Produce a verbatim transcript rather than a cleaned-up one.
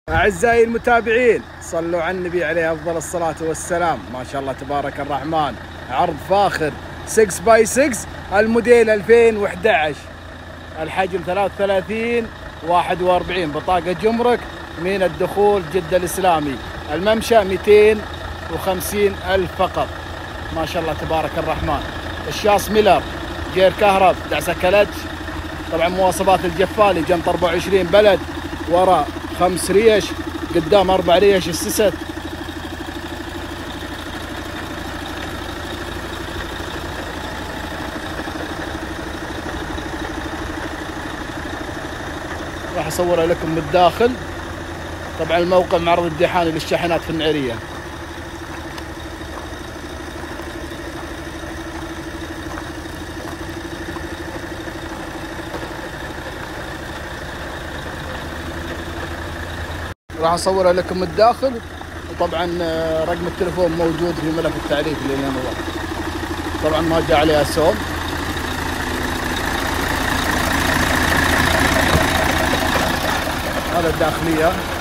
أعزائي المتابعين، صلوا على النبي عليه أفضل الصلاة والسلام. ما شاء الله تبارك الرحمن، عرض فاخر ستة باي ستة الموديل ألفين وأحد عشر، الحجم ثلاثة وثلاثين واحد وأربعين، بطاقة جمرك من الدخول جدة الإسلامي، الممشى مئتين وخمسين ألف فقط. ما شاء الله تبارك الرحمن. الشاص ميلر، جير كهرب، دعسة كلتش. طبعا مواصفات الجفالي، جنط أربعة وعشرين بلد، وراء خمس ريش، قدام أربع ريش السست. راح أصورها لكم من الداخل. طبعا الموقع معرض الديحاني للشاحنات في النعيرية. راح اصورها لكم من الداخل، وطبعا رقم التليفون موجود في ملف التعريف اللي هنا ورا. طبعا ما جاء عليها سوم. هذا الداخليه.